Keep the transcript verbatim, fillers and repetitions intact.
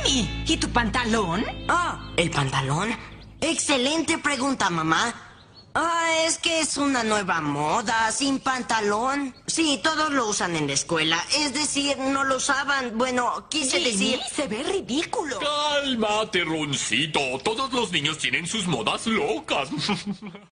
Lenny, ¿y tu pantalón? Ah, ¿el pantalón? Excelente pregunta, mamá. Ah, es que es una nueva moda, sin pantalón. Sí, todos lo usan en la escuela. Es decir, no lo usaban. Bueno, quise Lenny, decir... se ve ridículo. Cálmate, Roncito. Todos los niños tienen sus modas locas.